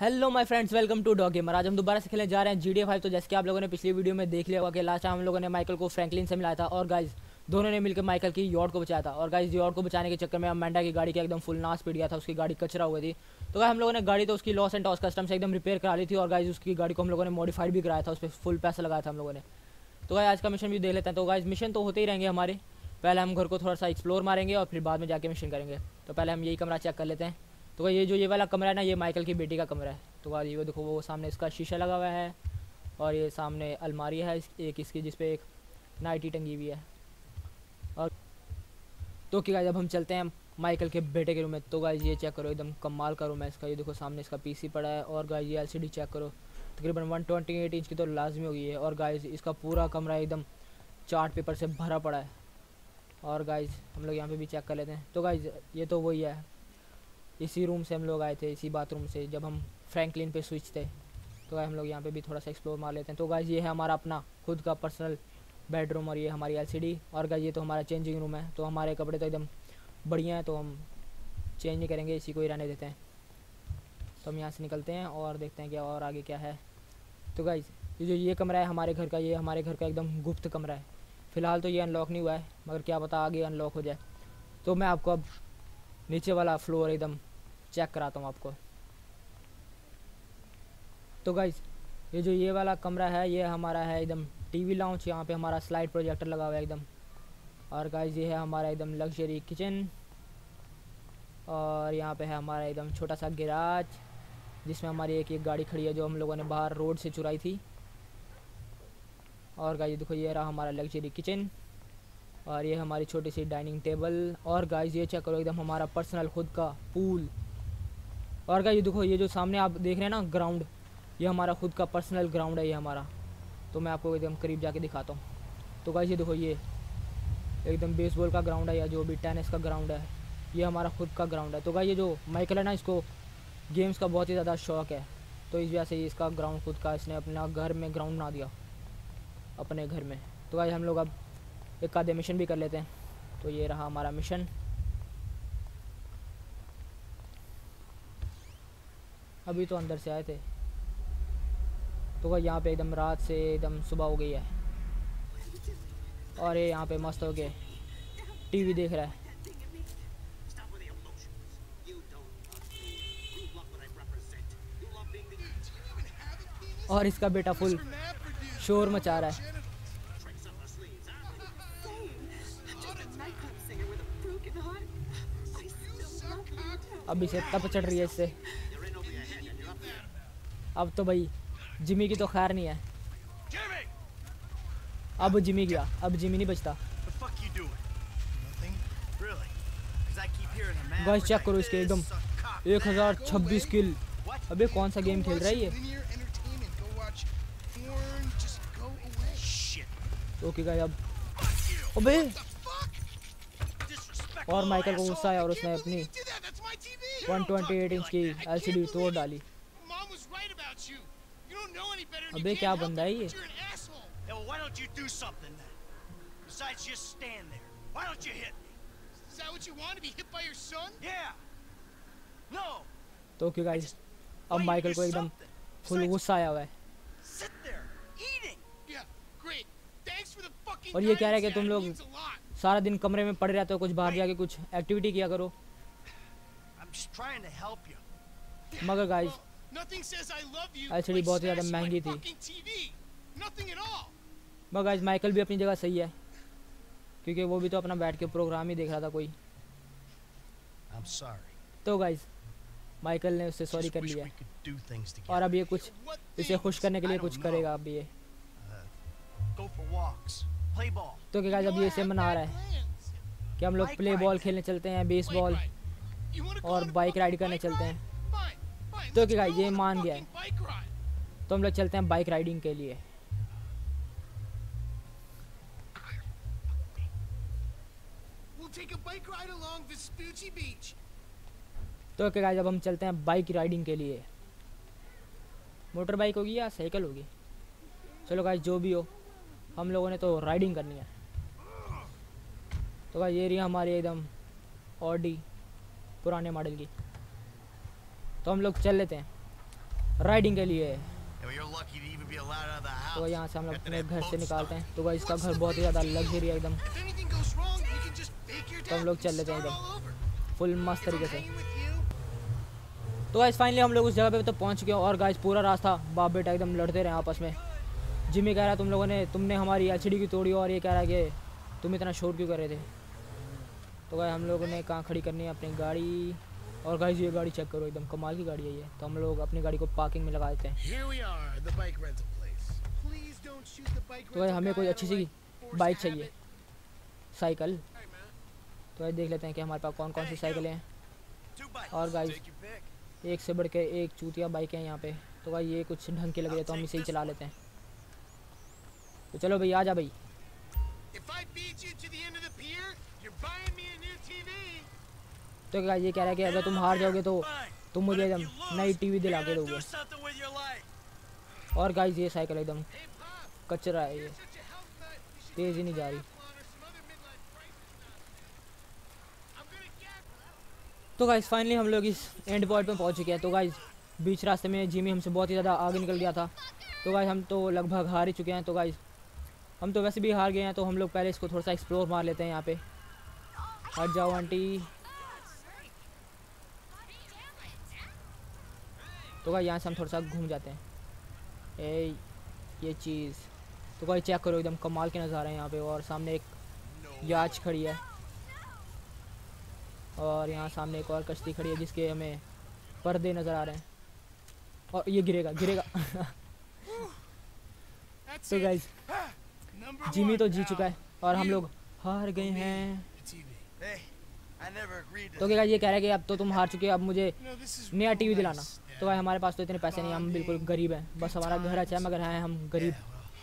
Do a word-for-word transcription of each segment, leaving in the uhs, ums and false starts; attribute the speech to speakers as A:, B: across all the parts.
A: Hello my friends, welcome to dog gamer. आज हम दोबारा से खेलने जा रहे हैं जी डी ए फाइव। तो जैसे कि आप लोगों ने पिछली वीडियो में देख लिया होगा कि लास्ट टाइम हम लोगों ने माइकल को फ्रैंकलिन से मिलाया था और गाइज दोनों ने मिलकर माइकल की यॉर्ड को बचाया था। और गाइज यॉर्ड को बचाने के चक्कर में अमेंडा की गाड़ी का एकदम फुल नाश पीट गया था, उसकी गाड़ी कचरा हुई थी। तो गाइस हम लोगों ने गाड़ी तो उसकी लॉस एंड टॉस कस्टम से एकदम रिपेयर करा ली थी और गाइज उसकी गाड़ी को हम लोगों ने मॉडिफाइड भी कराया था, उस पर फुल पैसा लगाया था हम लोगों ने। तो गाइस आज का मिशन भी देख लेते हैं। तो गाइज मिशन तो होते ही रहेंगे हमारे। पहले हम घर को थोड़ा सा एक्सप्लोर मारेंगे और फिर बाद में जाके मिशन करेंगे। तो पहले हम यही कमरा चेक कर लेते हैं। तो ये जो ये वाला कमरा है ना, ये माइकल की बेटी का कमरा है। तो गाइस ये देखो, वो सामने इसका शीशा लगा हुआ है और ये सामने अलमारी है एक इसकी, जिस पे एक नाइटी टंगी हुई है। और तो क्या गाइस अब हम चलते हैं माइकल के बेटे के रूम में। तो गाइस ये चेक करो, एकदम कमाल का रूम है इसका। ये देखो सामने इसका पीसी पड़ा है और गाइस ये एलसीडी चेक करो, तकरीबन वन ट्वेंटी एट इंच की तो लाजमी होगी है। और गाइस इसका पूरा कमरा एकदम चार्ट पेपर से भरा पड़ा है। और गाइस हम लोग यहाँ पे भी चेक कर लेते हैं। तो गाइस ये तो वही है, इसी रूम से हम लोग आए थे, इसी बाथरूम से, जब हम फ्रैंकलिन पे स्विच थे। तो गाइस हम लोग यहाँ पे भी थोड़ा सा एक्सप्लोर मार लेते हैं। तो गाइस ये है हमारा अपना खुद का पर्सनल बेडरूम और ये हमारी एलसीडी। और गाइस ये तो हमारा चेंजिंग रूम है। तो हमारे कपड़े तो एकदम बढ़िया हैं, तो हम चेंज नहीं करेंगे, इसी को ही रहने देते हैं। तो हम यहाँ से निकलते हैं और देखते हैं क्या और आगे क्या है। तो गाइस ये जो ये कमरा है हमारे घर का, ये हमारे घर का एकदम गुप्त कमरा है। फ़िलहाल तो ये अनलॉक नहीं हुआ है, मगर क्या पता आगे अनलॉक हो जाए। तो मैं आपको अब नीचे वाला फ्लोर एकदम चेक कराता हूँ आपको। तो गाइस ये जो ये वाला कमरा है, ये हमारा है एकदम टीवी लाउंज। यहाँ पे हमारा स्लाइड प्रोजेक्टर लगा हुआ है एकदम। और गाइस ये है हमारा एकदम लग्जरी किचन। और यहाँ पे है हमारा एकदम छोटा सा गैराज, जिसमें हमारी एक एक गाड़ी खड़ी है जो हम लोगों ने बाहर रोड से चुराई थी। और गाइस देखो ये रहा हमारा लग्जरी किचन और ये हमारी छोटी सी डाइनिंग टेबल। और गाइस ये चेक करो, एकदम हमारा पर्सनल खुद का पूल। और गाइस ये देखो, ये जो सामने आप देख रहे हैं ना ग्राउंड, ये हमारा खुद का पर्सनल ग्राउंड है ये हमारा। तो मैं आपको एकदम करीब जाके दिखाता हूँ। तो गाइस ये देखो, ये एकदम बेसबॉल का ग्राउंड है या जो भी टेनिस का ग्राउंड है, ये हमारा खुद का ग्राउंड है। तो गाइस ये जो माइकल है ना, इसको गेम्स का बहुत ही ज़्यादा शौक है, तो इस वजह से इसका ग्राउंड खुद का, इसने अपना घर में ग्राउंड बना दिया अपने घर में। तो गाइस हम लोग अब एक आधे मिशन भी कर लेते हैं। तो ये रहा हमारा मिशन। अभी तो अंदर से आए थे। तो गाइस यहाँ पे एकदम रात से एकदम सुबह हो गई है और ये यहाँ पे मस्त हो गए टीवी देख रहा है। और इसका बेटा फुल शोर मचा रहा है। अब इसे तप चढ़ रही है इससे। अब तो भाई जिमी की तो खैर नहीं है। अब जिमी गया, अब जिमी नहीं बचता। गाइस चेक करो इसके एकदम एक हज़ार छब्बीस किल। अबे कौन सा गेम खेल रहा है ये? ओके गाइस अब अबे और माइकल को गुस्सा आया और उसने अपनी वन ट्वेंटी एट इंच की एलसीडी तोड़ डाली। अबे क्या बंदा है ये? तो क्या गाइस अब माइकल को एकदम फुल गुस्सा आया हुआ है और ये कह रहा है कि तुम लोग सारा दिन कमरे में पड़े रहते हो, कुछ बाहर जाके कुछ एक्टिविटी किया करो। मगर गाइस एलसीडी बहुत ज़्यादा महंगी थी। मगर गाइस माइकल भी अपनी जगह सही है, क्योंकि वो भी तो अपना बैठ के प्रोग्राम ही देख रहा था कोई। तो गाइस माइकल ने उससे सॉरी कर लिया और अब ये कुछ इसे खुश करने के लिए कुछ करेगा अब ये। तो क्या गाइस अब ये इसे मना रहा है कि हम लोग प्ले बॉल खेलने चलते हैं, बेसबॉल और बाइक राइड करने चलते हैं। तो क्या गाइस ये मान गया है, तो हम लोग चलते हैं बाइक राइडिंग के लिए। तो क्या गाइस अब हम चलते हैं बाइक राइडिंग के लिए। मोटर बाइक होगी या साइकिल होगी, चलो गाइस जो भी हो, हम लोगों ने तो राइडिंग करनी है। तो गाइस ये रही हमारी एकदम ऑडी पुराने मॉडल की। तो हम लोग चल लेते हैं। राइडिंग के लिए। तो यहाँ से हम लोग अपने घर से निकालते हैं। तो गाइस इसका घर बहुत ही ज़्यादा लग्जरी है एकदम। तो हम लोग चल लेते हैं एकदम फुल मस्त तरीके से। तो गाइस फाइनली हम लोग उस जगह पे तो पहुँच चुके हैं और गाइस पूरा रास्ता बाप बेटा एकदम लड़ते रहे आपस में। जिमी कह रहा है तुम लोगों ने तुमने हमारी एलसीडी की तोड़ी और ये कह रहा है कि तुम इतना शोर क्यों कर रहे थे। तो गाइस हम लोगों ने कहाँ खड़ी करनी है अपनी गाड़ी। और गाइस ये गाड़ी चेक करो एकदम कमाल की गाड़ी है ये। तो हम लोग अपनी गाड़ी को पार्किंग में लगा देते हैं। तो गाइस हमें कोई अच्छी सी बाइक चाहिए, साइकिल। तो गाइस देख लेते हैं कि हमारे पास कौन कौन सी साइकिलें हैं। और गाइस एक से बढ़ के एक चूतिया बाइक है यहाँ पे। तो गाइस ये कुछ ढंग के लग रही है तो हम इसे ही चला लेते हैं। तो चलो भाई आ जा भाई। तो गाइस ये कह रहा है कि अगर तुम हार जाओगे तो तुम मुझे एकदम नई टीवी दिला के दोगे। और गाइस ये साइकिल एकदम कचरा है, ये तेज ही नहीं जा रही। तो गाइस फाइनली हम लोग इस एंड पॉइंट पे पहुंच चुके हैं। तो गाइस बीच रास्ते में जिमी हमसे बहुत ही ज़्यादा आगे निकल गया था। तो गाइस हम तो लगभग हार ही चुके हैं। तो गाइस हम तो वैसे भी हार गए हैं। तो हम लोग पहले इसको थोड़ा सा एक्सप्लोर मार लेते हैं यहाँ पे। हट जाओ आंटी। तो गाइस यहाँ से हम थोड़ा सा घूम जाते हैं। ए ये चीज़ तो गाइस चेक करो एकदम कमाल के नज़ारे हैं यहाँ पे। और सामने एक याच खड़ी है और यहाँ सामने एक और कश्ती खड़ी है जिसके हमें पर्दे नज़र आ रहे हैं। और ये गिरेगा गिरेगा तो गाइस जिमी तो जीत चुका है और हम लोग हार गए हैं। तो क्या ये कह रहा है कि अब तो तुम हार चुके हो, अब मुझे नया टीवी दिलाना। तो भाई हमारे पास तो इतने पैसे नहीं, हम बिल्कुल गरीब हैं। बस हमारा घर अच्छा है मगर हैं हम गरीब।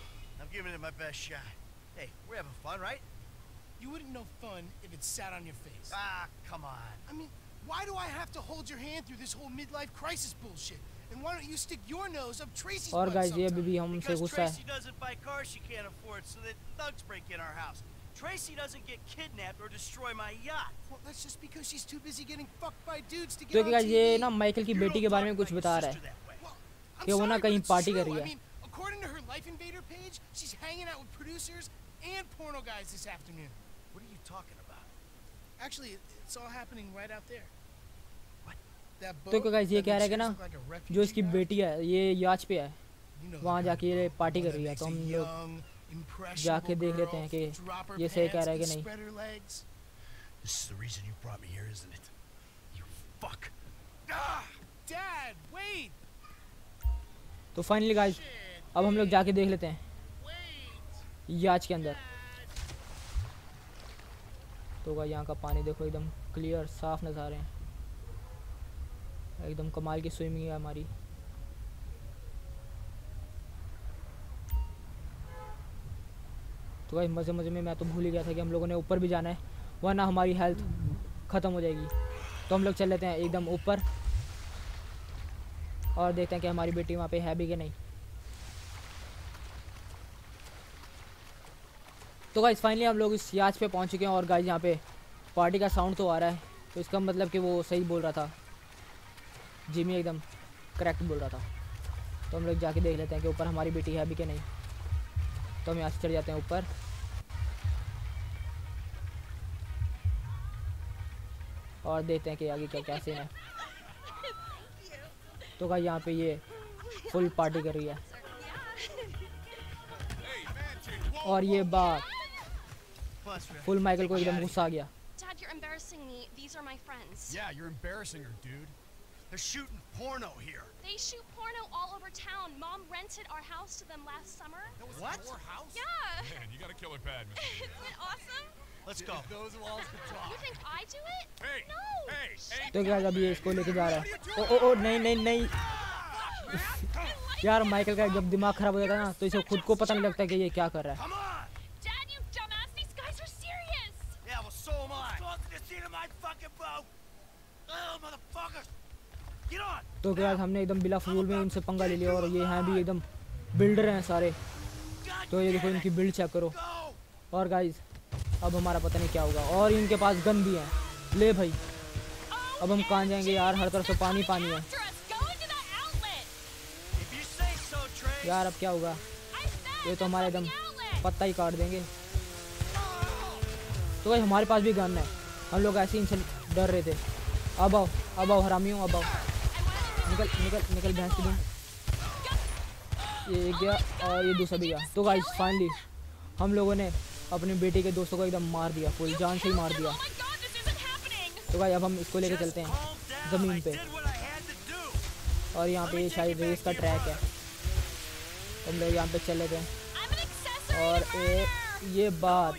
B: You wouldn't know fun if it sat on your face. Ah, come on. I mean, why do I have to hold your hand through this whole midlife crisis bullshit? And why don't you stick your nose up Tracy's butt?
A: और guys ये भी हमसे गुस्सा है।
C: Tracy doesn't buy cars she can't afford, so that thugs break in our house. Tracy doesn't get kidnapped or destroy my yacht.
B: Well, that's just because she's too busy getting fucked by dudes to get
A: तो
B: on
A: guys
B: T V.
A: ये ना Michael की बेटी के बारे में कुछ बता रहा है कि वो ना कहीं पार्टी कर रही है।
B: According to her Life Invader page, she's hanging out with producers and porno guys this afternoon.
C: What are you talking about?
B: Actually, it's all happening right out there.
C: What?
B: That boat.
A: तो guys ये कह रहा है कि ना जो इसकी बेटी है ये याच पे है, वहाँ जाके ये पार्टी कर रही है। तो हम लोग जाके देख लेते हैं कि ये सही कह रहा है कि नहीं।
C: This is the reason you brought me here, isn't it? You fuck.
B: Ah, Dad, wait.
A: तो फाइनली गाइस अब हम लोग जाके देख लेते हैं याच के अंदर। तो गाइस यहाँ का पानी देखो एकदम क्लियर साफ नज़ारे हैं, एकदम कमाल की स्विमिंग है हमारी। तो गाइस मज़े मज़े में मैं तो भूल ही गया था कि हम लोगों ने ऊपर भी जाना है वरना हमारी हेल्थ ख़त्म हो जाएगी। तो हम लोग चल लेते हैं एकदम ऊपर और देखते हैं कि हमारी बेटी वहाँ पे है भी कि नहीं। तो गाइस फाइनली हम लोग इस याच पे पहुँच चुके हैं और गाइस यहाँ पे पार्टी का साउंड तो आ रहा है। तो इसका मतलब कि वो सही बोल रहा था, जिमी एकदम करेक्ट बोल रहा था। तो हम लोग जाके देख लेते हैं कि ऊपर हमारी बेटी है भी कि नहीं। तो हम यहाँ से चढ़ जाते हैं ऊपर और देखते हैं कि आगे क्या क्या सीन है। तो गाइस यहाँ पे ये फुल पार्टी कर रही है और ये बात फुल माइकल को एकदम गुस्सा आ गया।
D: Dad, you're embarrassing me. These are my friends.
C: Yeah, you're embarrassing her, dude. They're shooting porno here.
D: They shoot porno all over town. Mom rented our house to them last summer.
C: What? Your house?
D: Yeah.
E: Man, you got a killer pad, man.
D: Isn't it awesome?
C: Let's go.
E: Those walls could talk.
D: You think I do it?
E: Hey,
D: No.
E: hey, hey.
A: तो क्या अभी ये इसको लेके जा रहा है। ओ ओ ओ नहीं नहीं नहीं यार माइकल का जब दिमाग खराब हो जाता है ना तो इसे खुद को पता नहीं लगता कि ये क्या कर रहा है।
C: Come on.
D: Dad, you dumbass. These guys are serious.
C: Yeah, well, so am I. Talking to see to my fucking boat. Oh, motherfuckers. Get on.
A: तो क्या हमने एकदम बिला फजूल में उनसे पंगा ले लिया और ये हैं भी एकदम बिल्डर हैं सारे। तो ये देखो इनकी बिल्ड चेक करो। और गाइस अब हमारा पता नहीं क्या होगा और इनके पास गन भी है। ले भाई अब हम कहाँ जाएंगे यार, हर तरफ से पानी पानी है। यार अब क्या होगा, ये तो हमारे एकदम पत्ता ही काट देंगे। तो भाई हमारे पास भी गन है, हम लोग ऐसे ही इनसे डर रहे थे। अब आओ अब आओ हरामियों, अब आओ, निकल निकल निकल भैंस की दूँ। ये एक गया और ये दूसरा भी गया। तो गाइस फाइनली हम लोगों ने अपनी बेटी के दोस्तों को एकदम मार दिया, फुल जान से ही मार दिया। तो भाई अब हम इसको लेके चलते हैं ज़मीन पे, और यहाँ पे शायद रेस का ट्रैक है, तो हम लोग यहाँ पे चले गए। और ए, ये बात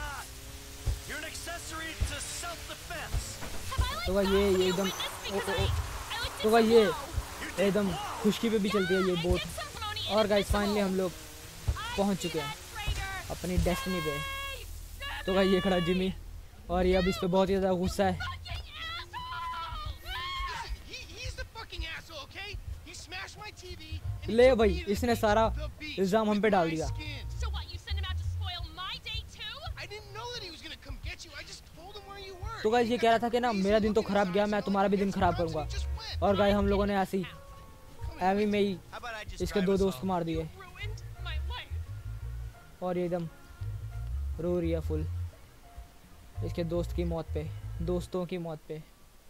A: तो भाई ये ये एकदम तो भाई ये एकदम खुशकी पे भी चलती है ये बोट। और गाइस फाइनली हम लोग पहुँच चुके हैं अपनी डेस्टिनी पे। तो भाई ये खड़ा जिमी, और ये अब इस पे बहुत ही ज़्यादा गुस्सा है। ले भाई इसने सारा इल्ज़ाम हम पे डाल दिया। तो गाइस ये कह रहा था कि ना मेरा दिन तो ख़राब गया, मैं तुम्हारा भी दिन ख़राब करूँगा। और गाइस हम लोगों ने ऐसे ही एवी में ही इसके दो दोस्त मार दिए, और ये एकदम रो रही है फुल इसके दोस्त की मौत पे, दोस्तों की मौत पे।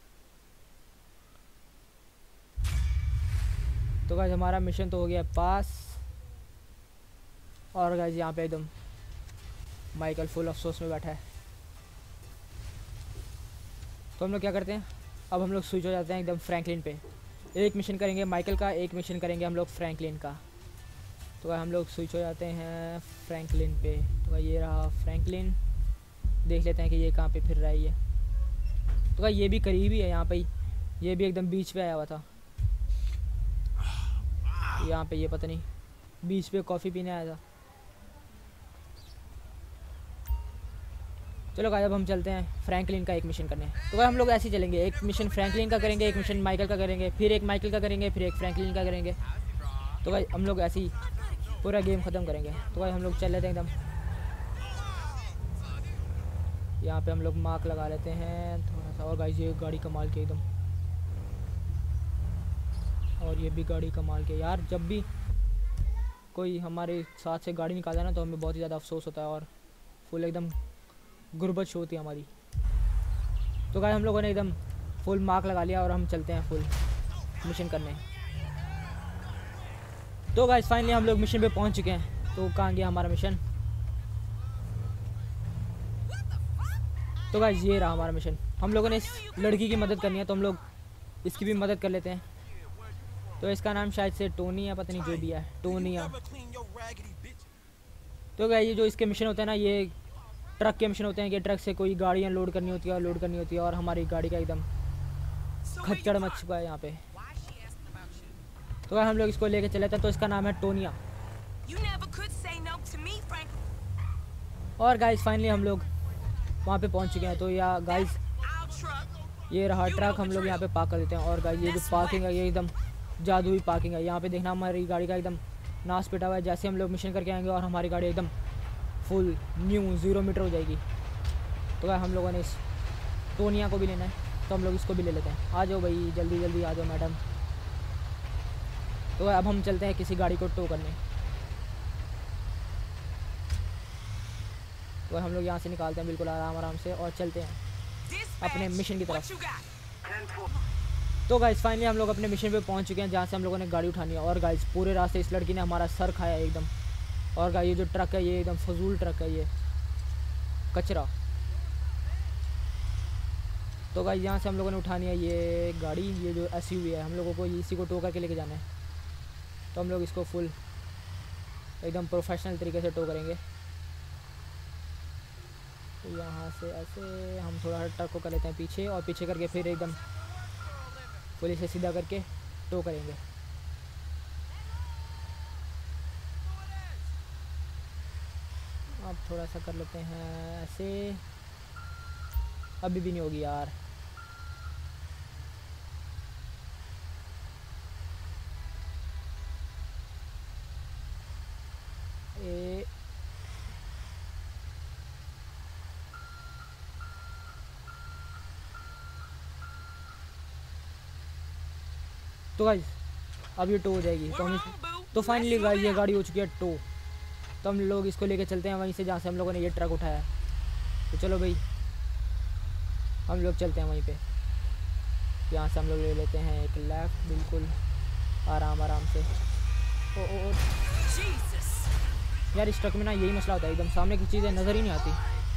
A: तो गाइस हमारा मिशन तो हो गया पास। और गाइस यहाँ पे एकदम माइकल फुल अफसोस में बैठा है। तो हम लोग क्या करते हैं, अब हम लोग स्विच हो जाते हैं एकदम फ्रैंकलिन पे। एक मिशन करेंगे माइकल का, एक मिशन करेंगे हम लोग फ्रैंकलिन का। तो हम लोग स्विच हो जाते हैं फ्रैंकलिन पे। तो ये रहा फ्रैंकलिन, देख लेते हैं कि ये कहाँ पे फिर रहा है ये। तो ये भी करीब ही है यहाँ पे ही, ये भी एकदम बीच पे आया हुआ था यहाँ पे, ये पता नहीं बीच पे कॉफ़ी पीने आया था। चलो गाइस अब हम चलते हैं फ्रैंकलिन का एक मिशन करने। तो भाई हम लोग ऐसे ही चलेंगे, एक मिशन फ्रैंकलिन का करेंगे, एक मिशन माइकल का करेंगे, फिर एक माइकल का करेंगे, फिर एक फ्रैंकलिन का करेंगे। तो भाई हम लोग ऐसे ही पूरा गेम ख़त्म करेंगे। तो भाई हम लोग चल लेते हैं एकदम, यहाँ पे हम लोग मार्क लगा लेते हैं थोड़ा सा। और गाइस ये गाड़ी कमाल के एकदम, और ये भी गाड़ी कमाल के। यार जब भी कोई हमारे साथ से गाड़ी निकालता है ना तो हमें बहुत ही ज़्यादा अफसोस होता है, और फुल एकदम गुर्बत शो होती है हमारी। तो गाइस हम लोगों ने एकदम फुल मार्क लगा लिया, और हम चलते हैं फुल मिशन करने। तो गाइस फाइनली हम लोग मिशन पे पहुंच चुके हैं। तो कहाँ गया हमारा मिशन, तो गाइस ये रहा हमारा मिशन। हम लोगों ने इस लड़की की मदद करनी है, तो हम लोग इसकी भी मदद कर लेते हैं। तो इसका नाम शायद से टोनी है, पता नहीं जो भी है, टोनिया। तो गाइस ये जो इसके मिशन होते हैं ना, ये ट्रक के मिशन होते हैं कि ट्रक से कोई गाड़ियाँ लोड करनी होती है और लोड करनी होती है, और हमारी गाड़ी का एकदम खच्चड़ मच चुका है यहाँ पे। तो गाइस हम लोग इसको लेके चले थे। तो इसका नाम है टोनिया। और गाइस फाइनली हम लोग वहाँ पे पहुँच चुके हैं। तो या गाइस ये रहा ट्रक, हम लोग यहाँ पे पार्क कर देते हैं। और गाइस ये जो पार्किंग है ये एकदम जादुई पार्किंग है। यहाँ पे देखना हमारी गाड़ी का एकदम नाश पिटा हुआ है। जैसे हम लोग मिशन करके आएंगे और हमारी गाड़ी एकदम फुल न्यू ज़ीरो मीटर हो जाएगी। तो गाइस हम लोगों ने इस टोनिया को भी लेना है, तो हम लोग इसको भी ले लेते हैं। आ जाओ भाई, जल्दी जल्दी आ जाओ मैडम। तो अब हम चलते हैं किसी गाड़ी को टो करने। तो हम लोग यहाँ से निकालते हैं बिल्कुल आराम आराम से, और चलते हैं अपने मिशन की तरफ। तो गाइस फाइनली हम लोग अपने मिशन पे पहुँच चुके हैं, जहाँ से हम लोगों ने गाड़ी उठानी है। और गाइस पूरे रास्ते इस लड़की ने हमारा सर खाया एकदम। और गाइस ये जो ट्रक है ये एकदम फजूल ट्रक है, ये कचरा। तो गाइस यहाँ से हम लोगों ने उठानी है ये गाड़ी, ये जो एसयूवी है, हम लोगों को इसी को टो करके लेके जाना है। तो हम लोग इसको फुल एकदम प्रोफेशनल तरीके से टो करेंगे। तो यहाँ से ऐसे हम थोड़ा ट्रक को कर लेते हैं पीछे, और पीछे करके फिर एकदम पुलिस से सीधा करके टो करेंगे। अब थोड़ा सा कर लेते हैं ऐसे, अभी भी नहीं होगी यार। ए तो गाइस अब ये टो हो जाएगी। तो हम तो फाइनली गाइस ये गाड़ी हो चुकी है टो। तो हम लोग इसको लेके चलते हैं वहीं से जहाँ से हम लोगों ने ये ट्रक उठाया। तो चलो भाई हम लोग चलते हैं वहीं पे। यहाँ से हम लोग ले लेते हैं एक लेफ्ट, बिल्कुल आराम आराम से। ओ ओ ओ यार इस ट्रक में ना यही मसला होता है, एकदम सामने की चीज़ें नज़र ही नहीं आती।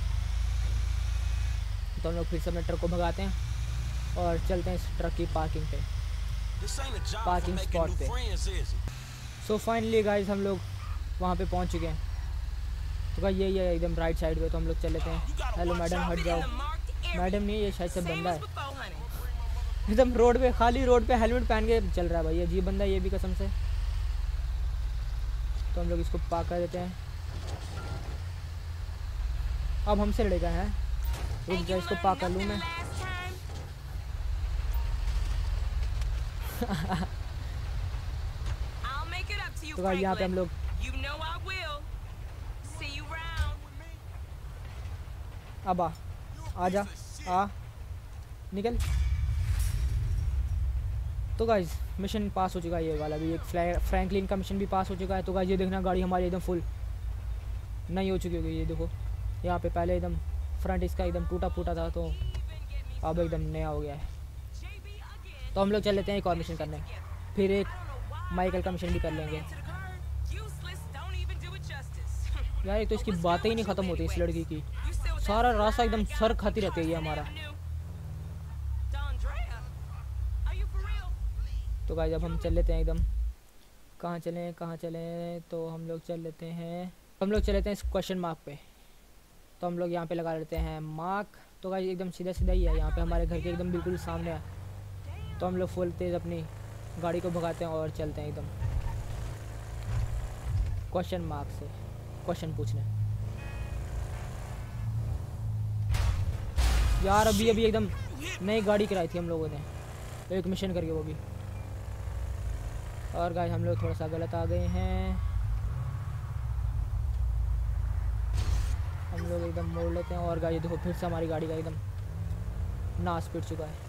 A: तो हम लोग फिर से अपने ट्रक को भगाते हैं और चलते हैं इस ट्रक की पार्किंग पे, पार्किंग स्पॉट पे। सो फाइनली गाइस हम लोग वहाँ पे पहुँच चुके हैं। तो भाई यही है एकदम राइट साइड पे। तो हम लोग चल लेते हैं। हेलो मैडम, हट जाओ। मैडम नहीं, ये शायद से बंदा है एकदम रोड पे, खाली रोड पे हेलमेट पहन के चल रहा है भाई, अजीब बंदा है ये भी कसम से। तो हम लोग इसको पार्क कर देते हैं। अब हमसे लड़ेगा है, रुक जा इसको पार्क कर लूँ मैं। तो भाई यहाँ पे हम लोग अब आ आजा आ निकल। तो गाइज मिशन पास हो चुका है ये वाला भी, एक फ्रैंकलिन का मिशन भी पास हो चुका है। तो गाइज ये देखना गाड़ी हमारी एकदम फुल नई हो चुकी होगी। ये देखो यहाँ पे पहले एकदम फ्रंट इसका एकदम टूटा फूटा था, तो अब एकदम नया हो गया है। तो हम लोग चल लेते हैं एक और मिशन करने, फिर एक माइकल का मिशन भी कर लेंगे। यार एक तो इसकी बातें ही नहीं ख़त्म होती इस लड़की की, सारा रास्ता एकदम सर खाती रहती है ये हमारा। तो गाइस अब हम चल लेते हैं एकदम, कहाँ चलें कहाँ चलें। तो हम लोग चल लेते हैं हम लोग चल लेते हैं इस क्वेश्चन मार्क पे। तो हम लोग यहाँ पे लगा लेते हैं मार्क। तो गाइस एकदम सीधा सीधा ही है, यहाँ पे हमारे घर के एकदम बिल्कुल सामने है। तो हम लोग फुल तेज़ अपनी गाड़ी को भगाते हैं और चलते हैं एकदम क्वेश्चन मार्क से क्वेश्चन पूछने। यार अभी अभी एकदम नई गाड़ी कराई थी हम लोगों ने, एक मिशन करके वो भी। और गाइस हम लोग थोड़ा सा गलत आ गए हैं, हम लोग एकदम मोड़ लेते हैं। और गाइस देखो फिर से हमारी गाड़ी का एकदम नाश पिट चुका है।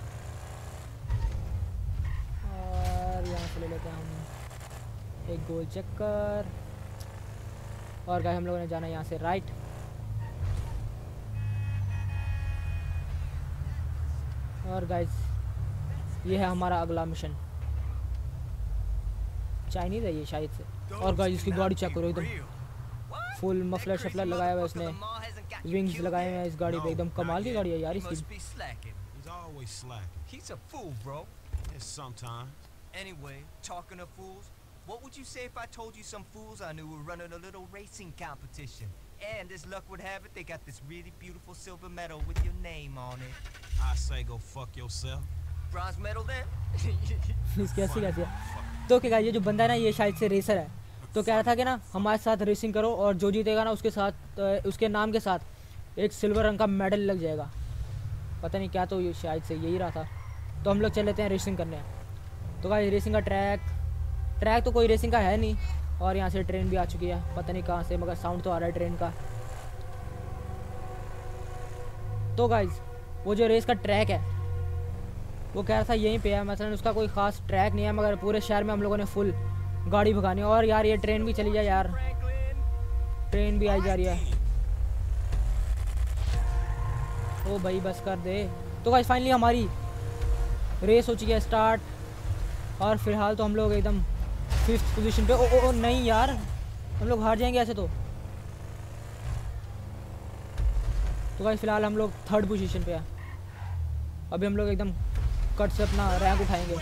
A: और यहाँ से ले लेते हैं हम एक गोल चक्कर। और गाइस हम लोगों ने जाना है यहाँ से राइट। और गाइस ये है हमारा अगला मिशन, चाइनीज़ है ये शायद से। और गाइस इसकी गाड़ी चेक करो, एकदम फुल मफलर शफलर लगाया हुआ है इसने, विंग्स लगाए हुए हैं इस गाड़ी पे, एकदम कमाल की गाड़ी है यार इसकी।
F: Anyway, talking of fools, what would you say if I told you some fools I knew were running a little racing competition? And as luck would have it, they got this really beautiful silver medal with your name on it.
G: I say go fuck yourself.
F: Bronze medal then?
A: इसकी ऐसी कैसी है। तो क्या ये जो बंदा है ना, ये शायद से रेसर है। तो कह रहा था कि ना हमारे साथ रेसिंग करो और जो जीतेगा ना उसके साथ उसके नाम के साथ एक सिल्वर रंग का मेडल लग जाएगा। पता नहीं क्या, तो ये शायद से यही रहा था। तो हम लोग चल लेते हैं रेसिंग करने। तो गाइस रेसिंग का ट्रैक ट्रैक तो कोई रेसिंग का है नहीं। और यहाँ से ट्रेन भी आ चुकी है, पता नहीं कहाँ से, मगर साउंड तो आ रहा है ट्रेन का। तो गाइस वो जो रेस का ट्रैक है वो कह रहा था यहीं पे है, मसलन उसका कोई ख़ास ट्रैक नहीं है, मगर पूरे शहर में हम लोगों ने फुल गाड़ी भगानी। और यार ये ट्रेन भी चली जाए यार, ट्रेन भी आई जा रही है। ओ भाई बस कर दे। तो गाइस फाइनली हमारी रेस हो चुकी है स्टार्ट। और फिलहाल तो हम लोग एकदम फिफ्थ पोजीशन पे। ओ, ओ, ओ नहीं यार, हम लोग हार जाएंगे ऐसे तो। तो गाइस फिलहाल हम लोग थर्ड पोजीशन पे है। अभी हम लोग एकदम कट से अपना रैंक उठाएंगे।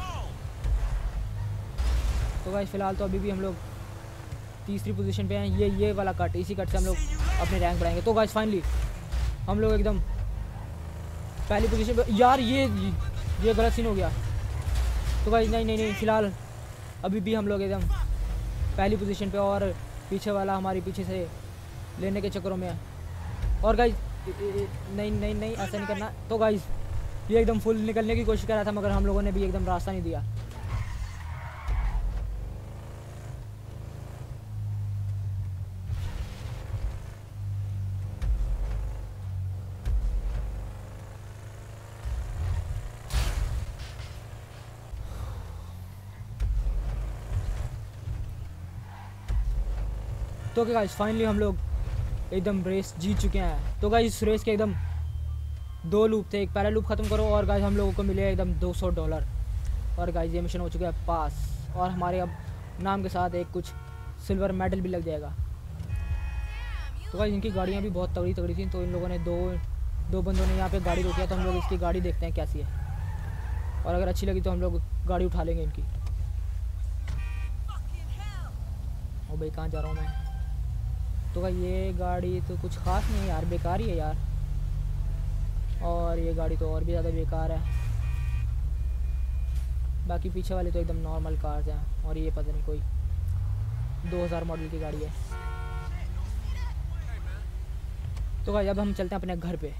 A: तो गाइस फिलहाल तो अभी भी हम लोग तीसरी पोजीशन पे हैं। ये ये वाला कट, इसी कट से हम लोग अपने रैंक बढ़ाएंगे। तो गाइस फाइनली हम लोग एकदम पहली पोजीशन पे। यार ये ये गलत सीन हो गया। तो गाइस नहीं नहीं नहीं फिलहाल अभी भी हम लोग एकदम पहली पोजीशन पे, और पीछे वाला हमारी पीछे से लेने के चक्करों में है। और गाइस नहीं नहीं नहीं ऐसा नहीं करना। तो गाइस ये एकदम फुल निकलने की कोशिश कर रहा था, मगर हम लोगों ने भी एकदम रास्ता नहीं दिया। तो क्या गाइस फाइनली हम लोग एकदम रेस जीत चुके हैं। तो गाइस इस रेस के एकदम दो लूप थे, एक पहला लूप ख़त्म करो और गाइस हम लोगों को मिले एकदम दो सौ डॉलर। और गाइस ये मिशन हो चुका है पास और हमारे अब नाम के साथ एक कुछ सिल्वर मेडल भी लग जाएगा। तो गाइस इनकी गाड़ियाँ भी बहुत तगड़ी तगड़ी थी, तो इन लोगों ने दो दो बंदों ने यहाँ पे गाड़ी रोकी है, तो हम लोग इसकी गाड़ी देखते हैं कैसी है और अगर अच्छी लगी तो हम लोग गाड़ी उठा लेंगे इनकी। ओ भाई कहाँ जा रहा हूँ मैं। तो भाई ये गाड़ी तो कुछ ख़ास नहीं है यार, बेकार ही है यार। और ये गाड़ी तो और भी ज़्यादा बेकार है। बाकी पीछे वाले तो एकदम नॉर्मल कार्स हैं और ये पता नहीं कोई दो हज़ार मॉडल की गाड़ी है। तो भाई अब हम चलते हैं अपने घर पे।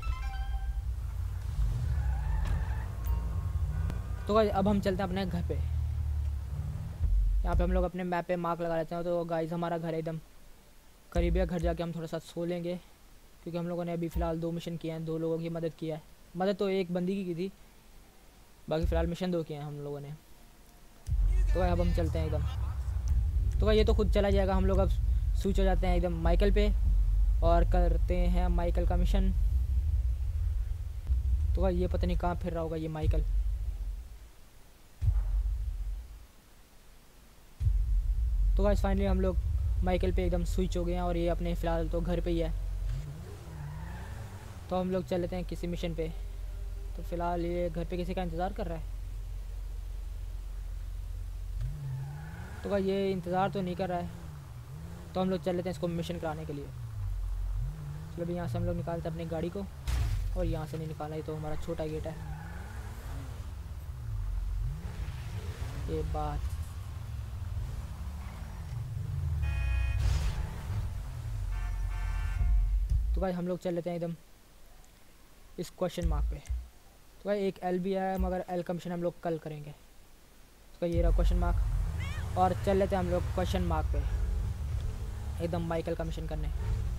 A: तो भाई अब हम चलते हैं अपने घर पे। यहाँ पे हम लोग अपने मैप पे मार्क लगा लेते हैं। तो गाइस हमारा घर एकदम करीब है, घर जाके हम थोड़ा सा सो लेंगे क्योंकि हम लोगों ने अभी फ़िलहाल दो मिशन किए हैं, दो लोगों की मदद किया है। मदद तो एक बंदी की की थी, बाकी फ़िलहाल मिशन दो किए हैं हम लोगों ने। तो भाई अब हम चलते हैं एकदम। तो भाई ये तो खुद चला जाएगा, हम लोग अब स्विच हो जाते हैं एकदम माइकल पे और करते हैं माइकल का मिशन। तो भाई ये पता नहीं कहाँ फिर रहा होगा ये माइकल। तो गाइस फाइनली हम लोग माइकल पे एकदम स्विच हो गए हैं और ये अपने फ़िलहाल तो घर पे ही है। तो हम लोग चल लेते हैं किसी मिशन पे। तो फ़िलहाल ये घर पे किसी का इंतज़ार कर रहा है। तो भाई ये इंतज़ार तो नहीं कर रहा है, तो हम लोग चल लेते हैं इसको मिशन कराने के लिए। चलो अभी यहाँ से हम लोग निकालते हैं अपनी गाड़ी को और यहाँ से नहीं निकाला, ये तो हमारा छोटा गेट है। ये बात तो भाई हम लोग चल लेते हैं एकदम इस क्वेश्चन मार्क पे। तो भाई एक एल भी है मगर एल का मिशन हम लोग कल करेंगे। तो भाई ये रहा क्वेश्चन मार्क और चल लेते हैं हम लोग क्वेश्चन मार्क पे एकदम माइकल का मिशन करने।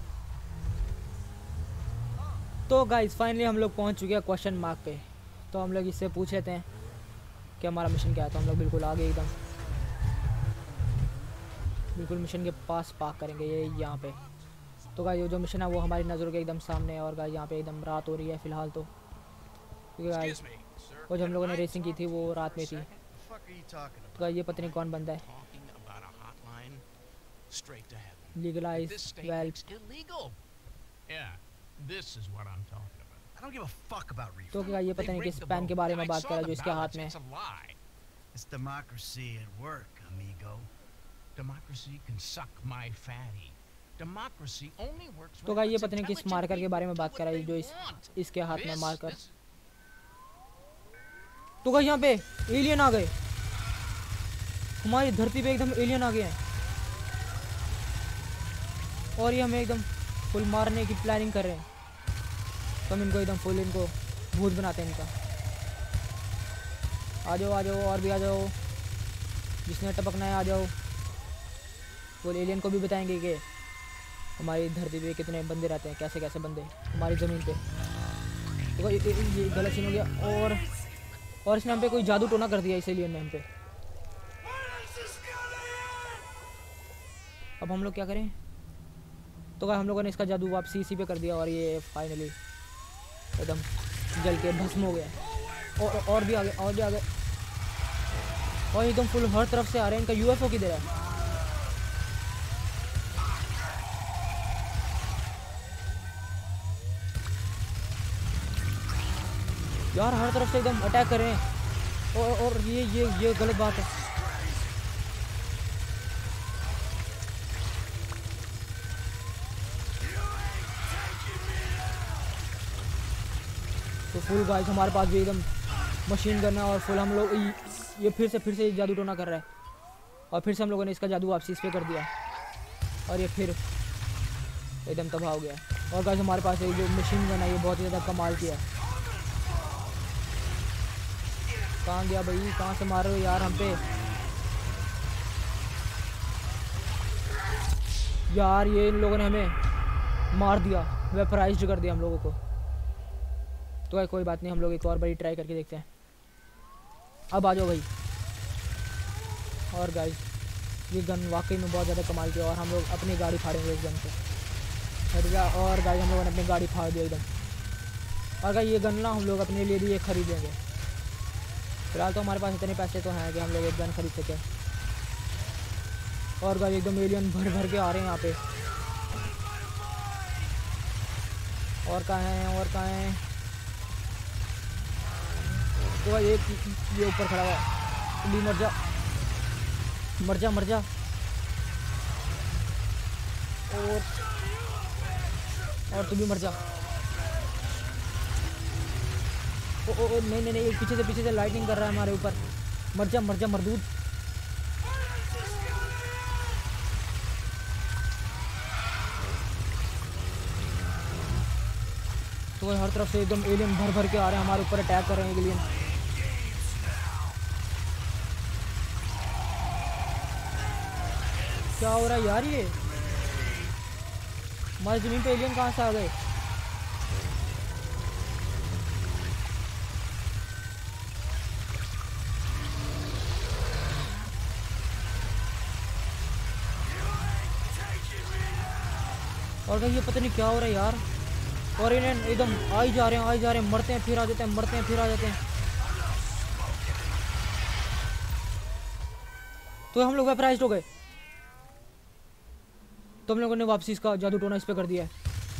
A: तो गाइस फाइनली हम लोग पहुंच चुके हैं क्वेश्चन मार्क पे। तो हम लोग इससे पूछ लेते हैं कि हमारा मिशन क्या है। तो हम लोग बिल्कुल आगे एकदम बिल्कुल मिशन के पास पार्क करेंगे ये यहाँ पे। तो गाइस ये जो मिशन है वो हमारी नज़रों के एकदम सामने है और गाइस यहाँ पे एकदम रात हो रही है फ़िलहाल तो, क्योंकि गाइस वो जो हम लोगों ने रेसिंग की थी वो रात में थी। तो गाइस ये पता नहीं कौन बंदा है। Legalise wealth. तो क्या ये पता नहीं किस पैन के बारे में बात कर रहा है जो इसके हाथ में है।
C: It's democracy at work, amigo. Democracy can suck my fatty. Democracy only works.
A: तो गाइस ये पता नहीं किस मार्कर के बारे में बात कर रहा है जो इस इसके हाथ में मार्कर। तो गाइस यहाँ पे एलियन आ गए, हमारी धरती पे एकदम एलियन आ गए हैं और ये हमें एकदम फुल मारने की प्लानिंग कर रहे हैं। तो हम इनको एकदम फुल इनको भूत बनाते हैं इनका। आ जाओ आ जाओ और भी आ जाओ, जिसने टपकना है आ जाओ। वो एलियन को भी बताएंगे कि हमारी धरती पे कितने बंदे रहते हैं, कैसे कैसे बंदे हमारी ज़मीन पे। तो ये, ये गलत सीन हो गया और और इसने हम पे कोई जादू टोना कर दिया इस एलियन ने हम पे। अब हम लोग क्या करें। तो हम लोगों ने इसका जादू वापसी इसी पे कर दिया और ये फाइनली एकदम जल के भस्म हो गया। और और भी आगे और भी आगे और एकदम फुल हर तरफ से आ रहे हैं। इनका यूएफओ किधर है। यार हर तरफ से एकदम अटैक कर रहे हैं और और ये ये ये गलत बात है। तो फुल गाइस हमारे पास भी एकदम मशीन गन है और फुल हम लोग ये फिर से फिर से जादू टोना कर रहा है और फिर से हम लोगों ने इसका जादू वापसी इस पे कर दिया और ये फिर एकदम तबाह हो गया। और गाइस हमारे पास ये जो मशीन गन है ये बहुत ही ज़्यादा कमाल की है। कहाँ गया भाई, कहाँ से मार रहे हो यार हम पे। यार ये इन लोगों ने हमें मार दिया, वेपराइज्ड कर दिया हम लोगों को। तो भाई कोई बात नहीं, हम लोग एक और बड़ी ट्राई करके देखते हैं। अब आ जाओ भाई। और गाइस ये गन वाकई में बहुत ज़्यादा कमाल की है और हम लोग अपनी गाड़ी फाड़ेंगे इस गन से। हट गया और गाइस हम लोगों ने अपनी गाड़ी फाड़ दी एकदम। और गाइस ये गन ना हम लोग अपने लिए भी ये खरीदेंगे। फिलहाल तो हमारे पास इतने पैसे तो हैं कि हम लोग एक गन खरीद सकें। और गाइस एकदम एलियन भर भर के आ रहे हैं यहाँ पे। और कहाँ हैं और कहाँ हैं? तो भाई एक ये ऊपर खड़ा हुआ, तुम भी मर जा मर जा मर जा। और और तू भी मर जा। ओ ओ, ओ नहीं नहीं नहीं पीछे से पीछे से लाइटिंग कर रहा है हमारे ऊपर। मर जा मर जा मरदूद। तो हर तरफ से एकदम एलियन भर भर के आ रहे हैं हमारे ऊपर, अटैक कर रहे हैं एलियन। क्या हो रहा है यार? ये हमारी जमीन पे एलियन कहाँ से आ गए? और ये पता नहीं क्या हो रहा है यार। और इन्हें एकदम आ ही जा रहे हैं आ ही जा रहे हैं, मरते हैं फिर आ जाते हैं, मरते हैं फिर आ जाते हैं। तो हम लोग वेपराइज्ड हो गए। तो हम लोगों ने वापसी इसका जादू टोना इस पे कर दिया है।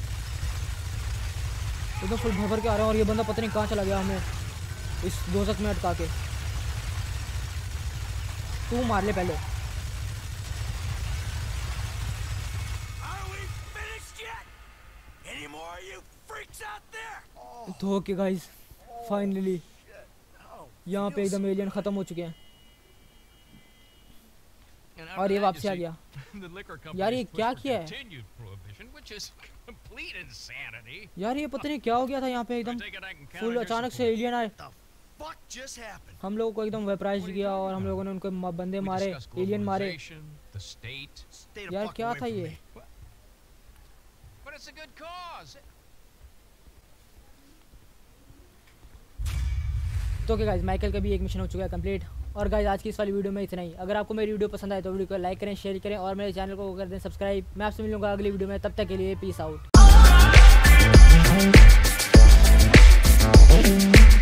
A: एकदम फुल भर भर के आ रहे हैं और ये बंदा पता नहीं कहाँ चला गया हमें इस दोजख में अटका के। तू मार ले पहले। तो ओके गाइस फाइनली यहाँ पे एकदम एलियन खत्म हो चुके हैं और ये वापसी आ गया। यार ये क्या किया है यार? ये पता नहीं क्या हो गया था यहाँ पे, एकदम फुल अचानक से एलियन आए, हम लोगों को एकदम वेपराइज किया और हम लोगों ने उनको बंदे मारे, एलियन मारे। यार क्या था ये? तो क्या गाइस माइकल का भी एक मिशन हो चुका है कंप्लीट। और गाइस आज की इस वाली वीडियो में इतना ही। अगर आपको मेरी वीडियो पसंद आए तो वीडियो को लाइक करें, शेयर करें और मेरे चैनल को कर दें सब्सक्राइब। मैं आपसे मिलूंगा अगली वीडियो में, तब तक के लिए पीस आउट।